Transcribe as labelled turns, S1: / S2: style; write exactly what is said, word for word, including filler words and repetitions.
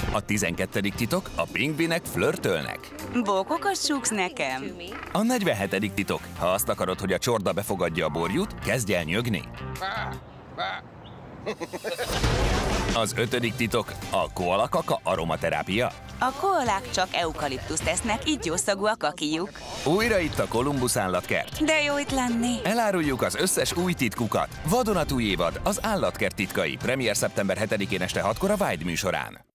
S1: A tizenkettedik titok, a pingvinek flörtölnek.
S2: Bókokat súgsz nekem?
S1: A negyvenhetedik titok, ha azt akarod, hogy a csorda befogadja a borjút, kezdj el nyögni. Az ötödik titok, a koalakaka aromaterápia.
S2: A koalák csak eukaliptuszt esznek, így jószagú a kakijuk.
S1: Újra itt a Kolumbusz állatkert.
S2: De jó itt lenni.
S1: Eláruljuk az összes új titkukat. Vadonatúj évad, az állatkert titkai. Premier szeptember hetedikén este hatkor a Vájd műsorán.